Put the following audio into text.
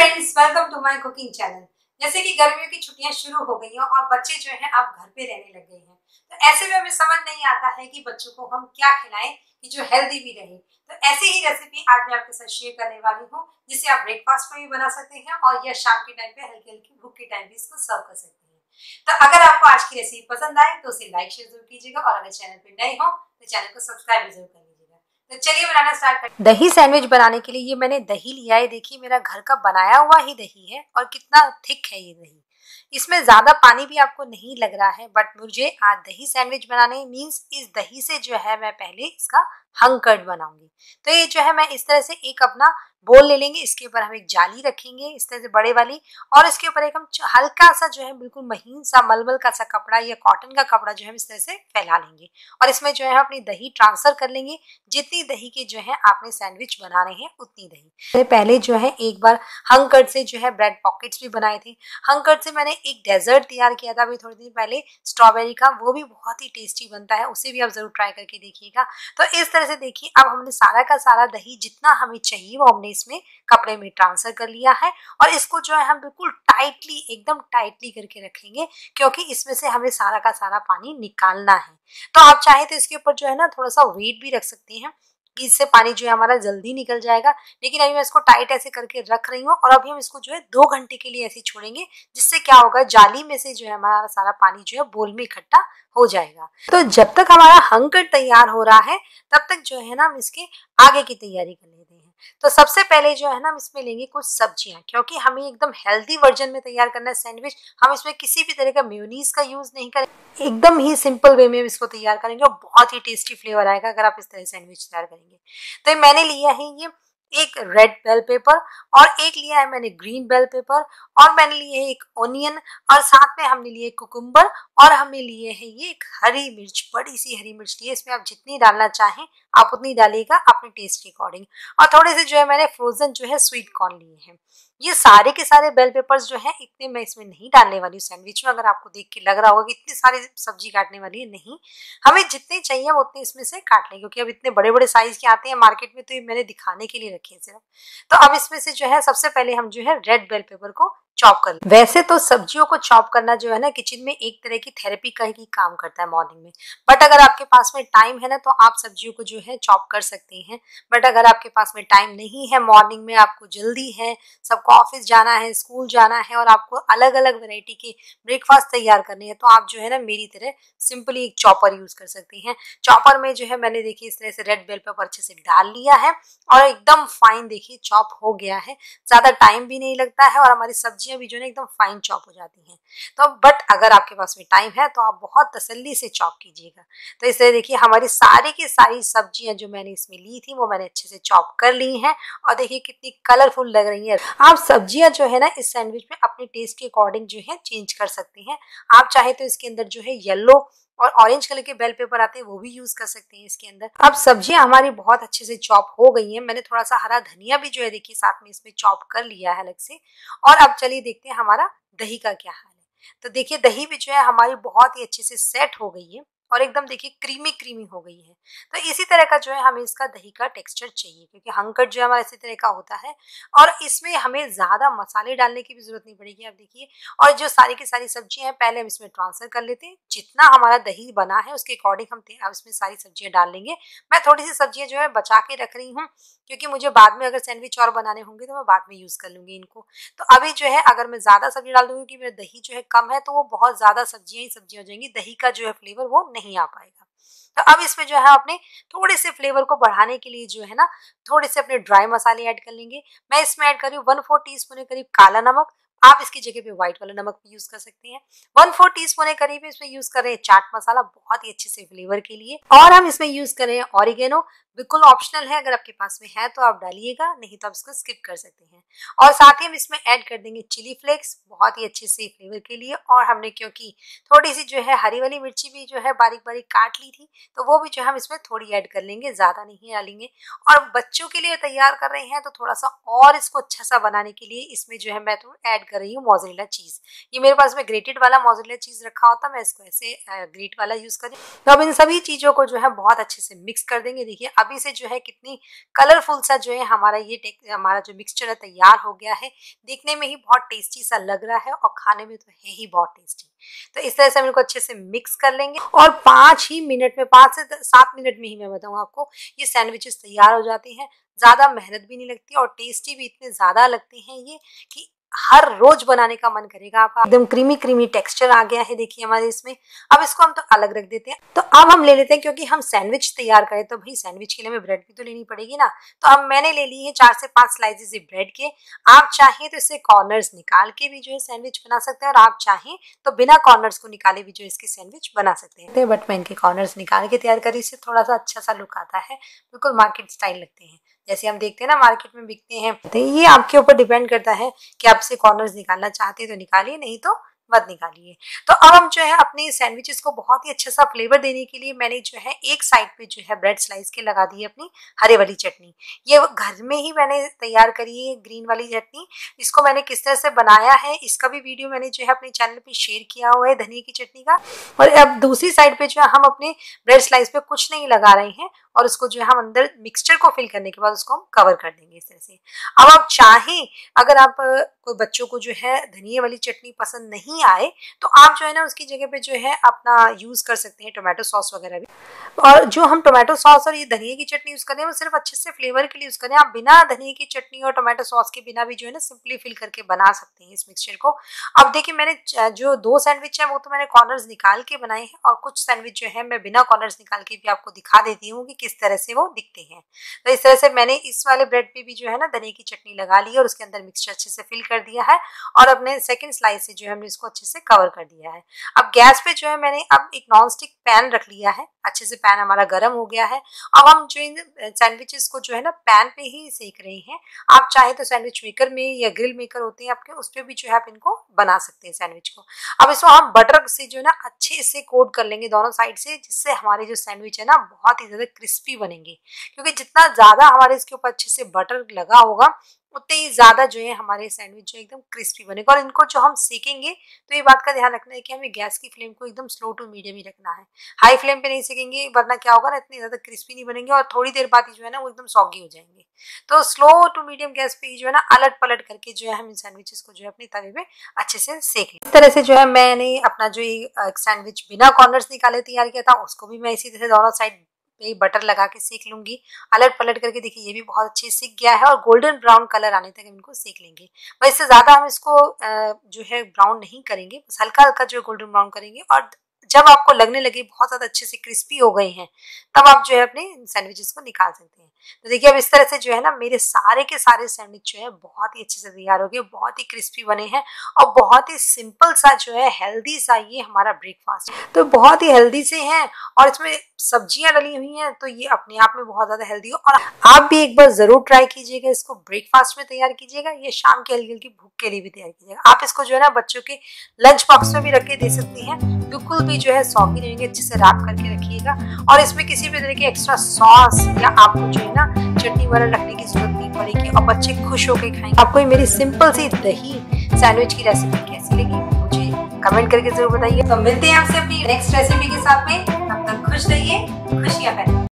Friends, welcome to my cooking channel. जैसे कि गर्मियों की छुट्टियां शुरू हो गई हैं और बच्चे जो हैं अब घर पे रहने लग गए हैं, तो ऐसे में हमें समझ नहीं आता है कि बच्चों को हम क्या खिलाएं कि जो हेल्दी भी रहे। तो ऐसी ही रेसिपी आज मैं आपके साथ शेयर करने वाली हूँ, जिसे आप ब्रेकफास्ट में भी बना सकते हैं और या शाम के टाइम पे हल्की हल्की भूख के टाइम भी इसको सर्व कर सकते हैं। तो अगर आपको आज की रेसिपी पसंद आए तो उसे लाइक शेयर जरूर कीजिएगा और अगर चैनल पे नए हो तो चैनल को सब्सक्राइब जरूर कर लीजिएगा। तो चलिए बनाना स्टार्ट करते हैं। दही सैंडविच बनाने के लिए ये मैंने दही लिया है। देखिए मेरा घर का बनाया हुआ ही दही है और कितना थिक है ये दही। इसमें ज्यादा पानी भी आपको नहीं लग रहा है, बट मुझे आज दही सैंडविच बनाने मीन्स इस दही से जो है मैं पहले इसका हंग कर्ड बनाऊंगी। तो ये जो है मैं इस तरह से एक अपना बोल ले लेंगे, इसके ऊपर हम एक जाली रखेंगे इस तरह से बड़े वाली, और इसके ऊपर एक हम हल्का सा जो है बिल्कुल महीन सा मलमल का सा कपड़ा या कॉटन का कपड़ा जो है इस तरह से फैला लेंगे और इसमें जो है अपनी दही ट्रांसफर कर लेंगे। जितनी दही के जो है आपने सैंडविच बनाने हैं उतनी दही। पहले जो है एक बार हंग कर्ड से जो है ब्रेड पॉकेट्स भी बनाए थे। हंग कर्ड से मैंने एक डेजर्ट तैयार किया था अभी थोड़ी देर पहले स्ट्रॉबेरी का, वो भी बहुत ही टेस्टी बनता है, उसे भी आप जरूर ट्राई करके देखिएगा। तो इस तरह से देखिए अब हमने सारा का सारा दही जितना हमें चाहिए वो हमने इसमें कपड़े में ट्रांसफर कर लिया है और इसको जो है हम बिल्कुल टाइटली एकदम टाइटली करके रखेंगे, क्योंकि इसमें से हमें सारा का सारा पानी निकालना है। तो आप चाहे तो इसके ऊपर जो है ना थोड़ा सा वेट भी रख सकते हैं, इससे पानी जो है हमारा जल्दी निकल जाएगा। लेकिन अभी मैं इसको टाइट ऐसे करके रख रही हूँ और अभी हम इसको जो है 2 घंटे के लिए ऐसे छोड़ेंगे, जिससे क्या होगा जाली में से जो है हमारा सारा पानी जो है बोल में इकट्ठा हो जाएगा। तो जब तक हमारा हंग कर्ड तैयार हो रहा है तब तक जो है ना हम इसके आगे की तैयारी कर लेते हैं। तो सबसे पहले जो है ना हम इसमें लेंगे कुछ सब्जियां, क्योंकि हमें एकदम हेल्दी वर्जन में तैयार करना है सैंडविच। हम इसमें किसी भी तरह का मेयोनीज का यूज नहीं करेंगे, एकदम ही सिंपल वे में हम इसको तैयार करेंगे और बहुत ही टेस्टी फ्लेवर आएगा अगर आप इस तरह सैंडविच तैयार करेंगे। तो मैंने लिया है ये एक रेड बेल पेपर और एक लिया है मैंने ग्रीन बेल पेपर और मैंने लिए है एक ऑनियन और साथ में हमने लिए कुकुम्बर और हमने लिए है ये एक हरी मिर्च, बड़ी सी हरी मिर्च ली है। इसमें आप जितनी डालना चाहें आप उतनी डालिएगा अपने टेस्ट के अकॉर्डिंग। और थोड़े से जो है मैंने फ्रोजन जो है स्वीट कॉर्न लिए हैं। ये सारे के सारे बेल पेपर्स जो है इतने मैं इसमें नहीं डालने वाली हूँ सैंडविच में। अगर आपको देख के लग रहा होगा कि इतनी सारी सब्जी काटने वाली है, नहीं, हमें जितने चाहिए वो उतने इसमें से काट लें, क्योंकि अब इतने बड़े बड़े साइज के आते हैं मार्केट में, तो ये मैंने दिखाने के लिए रखे हैं सिर्फ। तो अब इसमें से जो है सबसे पहले हम जो है रेड बेल पेपर को चॉप कर लें। वैसे तो सब्जियों को चॉप करना जो है ना किचन में एक तरह की थेरेपी का ही काम करता है मॉर्निंग में, बट अगर आपके पास में टाइम है ना तो आप सब्जियों को जो है चॉप कर सकते हैं। बट अगर आपके पास में टाइम नहीं है, मॉर्निंग में आपको जल्दी है, सबको ऑफिस जाना है, स्कूल जाना है और आपको अलग अलग वैरायटी के ब्रेकफास्ट तैयार करने हैं, तो आप जो है ना मेरी तरह सिंपली एक चॉपर यूज कर सकते हैं। चॉपर में जो है मैंने देखिए इस तरह से रेड बेल पेपर अच्छे से डाल लिया है और एकदम फाइन देखिए चॉप हो गया है। ज्यादा टाइम भी नहीं लगता है और हमारी सब्जियां भी जो है एकदम फाइन चॉप हो जाती हैं। तो बट अगर आपके पास में टाइम है तो आप बहुत तसल्ली से चॉप कीजिएगा। तो इस तरह देखिए हमारी सारी की सारी सब्जियां जो मैंने इसमें ली थी वो मैंने अच्छे से चॉप कर ली हैं और देखिए कितनी कलरफुल लग रही है। आप सब्जियां जो है ना इस सैंडविच में अपने टेस्ट के अकॉर्डिंग जो है चेंज कर सकते हैं। आप चाहे तो इसके अंदर जो है येलो और ऑरेंज कलर के बेल पेपर आते हैं वो भी यूज कर सकते हैं इसके अंदर। अब सब्जियां हमारी बहुत अच्छे से चॉप हो गई हैं। मैंने थोड़ा सा हरा धनिया भी जो है देखिए साथ में इसमें चॉप कर लिया है अलग से। और अब चलिए देखते हैं हमारा दही का क्या हाल है। तो देखिए दही भी जो है हमारी बहुत ही अच्छे से सेट हो गई है और एकदम देखिए क्रीमी क्रीमी हो गई है। तो इसी तरह का जो है हमें इसका दही का टेक्सचर चाहिए, क्योंकि हंग कर्ड जो है हमारा इसी तरह का होता है और इसमें हमें ज्यादा मसाले डालने की भी जरूरत नहीं पड़ेगी। आप देखिए और जो सारी की सारी सब्जियां हैं पहले हम इसमें ट्रांसफर कर लेते हैं। जितना हमारा दही बना है उसके अकॉर्डिंग हम इसमें सारी सब्जियां डाल लेंगे। मैं थोड़ी सी सब्जियां जो है बचा के रख रही हूँ, क्योंकि मुझे बाद में अगर सैंडविच और बनाने होंगे तो मैं बाद में यूज कर लूंगी इनको। तो अभी जो है अगर मैं ज्यादा सब्जी डाल दूंगी कि मेरा दही जो है कम है तो वो बहुत ज्यादा सब्जियां ही सब्जियां हो जाएंगी, दही का जो है फ्लेवर वो नहीं आ पाएगा। तो अब इसमें जो है अपने थोड़े से फ्लेवर को बढ़ाने के लिए जो है ना थोड़े से अपने ड्राई मसाले ऐड कर लेंगे। मैं इसमें ऐड कर रही हूँ 1/4 टीस्पून के करीब काला नमक। आप इसकी जगह पे व्हाइट वाला नमक भी यूज कर सकते हैं। 1/4 टीस्पून के करीब इसमें यूज कर रहे हैं चाट मसाला, बहुत ही अच्छे से फ्लेवर के लिए। और हम इसमें यूज कर रहे हैं ऑरिगेनो, बिल्कुल ऑप्शनल है, अगर आपके पास में है तो आप डालिएगा, नहीं तो आप इसको स्किप कर सकते हैं। और साथ ही हम इसमें ऐड कर देंगे चिली फ्लेक्स, बहुत ही अच्छे से फ्लेवर के लिए। और हमने क्योंकि थोड़ी सी जो है हरी वाली मिर्ची भी जो है बारीक बारीक काट ली थी तो वो भी जो है हम इसमें थोड़ी ऐड कर लेंगे, ज्यादा नहीं डालेंगे। और बच्चों के लिए तैयार कर रहे हैं तो थोड़ा सा और इसको अच्छा सा बनाने के लिए इसमें जो है मैं तो ऐड कर रही हूँ मोज़रेला चीज। ये मेरे पास में ग्रेटेड वाला मोज़रेला चीज रखा होता, मैं इसको ऐसे ग्रेट वाला यूज कर रही हूँ। तो अब इन सभी चीजों को जो है बहुत अच्छे से मिक्स कर देंगे। देखिए गुलाबी से जो है कितनी कलरफुल सा जो है हमारा जो मिक्सचर है तैयार हो गया है। देखने में ही बहुत टेस्टी सा लग रहा है और खाने में तो है ही बहुत टेस्टी। तो इस तरह से हम इनको अच्छे से मिक्स कर लेंगे और 5 ही मिनट में, 5 से 7 मिनट में ही मैं बताऊँ आपको, ये सैंडविचेस तैयार हो जाती हैं। ज़्यादा मेहनत भी नहीं लगती और टेस्टी भी इतने ज़्यादा लगती हैं ये कि हर रोज बनाने का मन करेगा आपका। एकदम क्रीमी क्रीमी टेक्सचर आ गया है देखिए हमारे इसमें। अब इसको हम तो अलग रख देते हैं। तो अब हम ले लेते हैं, क्योंकि हम सैंडविच तैयार करें तो भाई सैंडविच के लिए हमें ब्रेड भी तो लेनी पड़ेगी ना। तो अब मैंने ले ली है 4 से 5 स्लाइसेस ब्रेड के। आप चाहें तो इससे कॉर्नर्स निकाल के भी जो है सैंडविच बना सकते हैं और आप चाहें तो बिना कॉर्नर्स को निकाले भी जो है इसके सैंडविच बना सकते हैं। बट मैं इनके कॉर्नर्स निकाल के तैयार करी, इससे थोड़ा सा अच्छा सा लुक आता है, बिल्कुल मार्केट स्टाइल लगते हैं जैसे हम देखते हैं ना मार्केट में बिकते हैं। तो ये आपके ऊपर डिपेंड करता है कि आप से कॉर्नर्स निकालना चाहते हैं तो निकालिए, नहीं तो मत निकालिए। तो अब हम जो है अपने सैंडविचेस को बहुत ही अच्छा सा फ्लेवर देने के लिए मैंने जो है एक साइड पे जो है ब्रेड स्लाइस के लगा दी है अपनी हरे वाली चटनी। ये घर में ही मैंने तैयार करी है ग्रीन वाली चटनी। इसको मैंने किस तरह से बनाया है इसका भी वीडियो मैंने जो है अपने चैनल पे शेयर किया हुआ है धनिया की चटनी का। और अब दूसरी साइड पे जो है हम अपने ब्रेड स्लाइस पे कुछ नहीं लगा रहे हैं और उसको जो है हम अंदर मिक्सचर को फिल करने के बाद उसको हम कवर कर देंगे इस तरह से। अब आप चाहें, अगर आप कोई बच्चों को जो है धनिया वाली चटनी पसंद नहीं आए तो आप जो है ना उसकी जगह पे जो है अपना यूज कर सकते हैं टोमेटो सॉस वगैरह भी। और जो हम टोमेटो सॉस और ये धनिया की चटनी यूज कर रहे हैं वो सिर्फ अच्छे से फ्लेवर के लिए यूज करें। आप बिना धनिया की चटनी और टोमेटो सॉस के बिना भी जो है ना सिंपली फिल करके बना सकते हैं इस मिक्सचर को। अब देखिए मैंने जो 2 सैंडविच है वो तो मैंने कॉर्नर्स निकाल के बनाए हैं और कुछ सैंडविच जो है मैं बिना कॉर्नर्स निकाल के भी आपको दिखा देती हूँ कि किस तरह से वो दिखते हैं। तो इस तरह से मैंने इस वाले ब्रेड पे भी जो है ना धनिया की चटनी लगा ली और उसके अंदर मिक्सचर अच्छे से फिल कर दिया है और अपने सेकंड स्लाइस से जो है हमने इसको अच्छे से कवर कर दिया है। अब गैस पे जो है मैंने अब एक नॉन स्टिक पैन रख लिया है, अच्छे से पैन हमारा गर्म हो गया है। अब हम जो इन सैंडविचेस को जो है ना पैन पे ही सेक रहे हैं। आप चाहे तो सैंडविच मेकर में या ग्रिल मेकर होते हैं आपके, उस पर भी जो है आप इनको बना सकते हैं सैंडविच को। अब इसको हम बटर से जो है ना अच्छे से कोट कर लेंगे दोनों साइड से, जिससे हमारे जो सैंडविच है ना बहुत ही ज्यादा क्रिस्पी बनेंगे। क्योंकि जितना ज्यादा हमारे इसके ऊपर अच्छे से बटर लगा होगा उतने ही ज्यादा जो है हमारे सैंडविच जो एकदम क्रिस्पी बनेगा। और इनको जो हम सेकेंगे तो ये बात का ध्यान रखना है कि हमें गैस की फ्लेम को एकदम स्लो टू मीडियम ही रखना है। हाई फ्लेम पे नहीं सेकेंगे वरना क्या होगा ना इतनी ज्यादा क्रिस्पी नहीं बनेंगे और थोड़ी देर बाद ही जो है ना वो एकदम सॉगी हो जाएंगे। तो स्लो टू मीडियम गैस पे ही जो है ना अलट पलट करके जो है हम इन सैंडविचेस को जो है अपने तवे पे अच्छे से सेक लें। इस तरह से जो है मैंने अपना जो सैंडविच बिना कॉर्नर्स निकाले तैयार किया था उसको भी मैं इसी तरह से दोनों साइड पे बटर लगा के सेक लूंगी, अलट पलट करके। देखिए ये भी बहुत अच्छे से सीख गया है और गोल्डन ब्राउन कलर आने तक हम इनको सेक लेंगे। बस इससे ज्यादा हम इसको जो है ब्राउन नहीं करेंगे, बस हल्का हल्का जो है गोल्डन ब्राउन करेंगे। और जब आपको लगने लगे बहुत ज्यादा अच्छे से क्रिस्पी हो गए हैं तब आप जो है अपने सैंडविचेस को निकाल सकते हैं। तो देखिए अब इस तरह से जो है ना मेरे सारे के सारे सैंडविच जो है बहुत ही अच्छे से तैयार हो गए, बहुत ही क्रिस्पी बने हैं और बहुत ही सिंपल सा जो है हेल्दी सा ये हमारा ब्रेकफास्ट। तो बहुत ही हेल्दी से हैं और इसमें सब्जियां डली हुई हैं तो ये अपने आप में बहुत ज्यादा हेल्दी हो। और आप भी एक बार जरूर ट्राई कीजिएगा, इसको ब्रेकफास्ट में तैयार कीजिएगा, ये शाम की हल्की हल्की भूख के लिए भी तैयार कीजिएगा। आप इसको जो है ना बच्चों के लंच बॉक्स में भी रख के दे सकती हैं, बिल्कुल भी जो है सॉगी रहेंगे, अच्छे से रैप करके रखिएगा। और इसमें किसी भी तरह की एक्स्ट्रा सॉस या आपको जो है ना चटनी वगैरह रखने की जरूरत नहीं पड़ेगी और बच्चे खुश होकर खाएंगे। आपको मेरी सिंपल सी दही सैंडविच की रेसिपी कैसी लगी मुझे कमेंट करके जरूर बताइए। तो मिलते हैं आपसे अपनी नेक्स्ट रेसिपी के साथ में, तब तक खुश रहिए, खुशियां फैलाइए।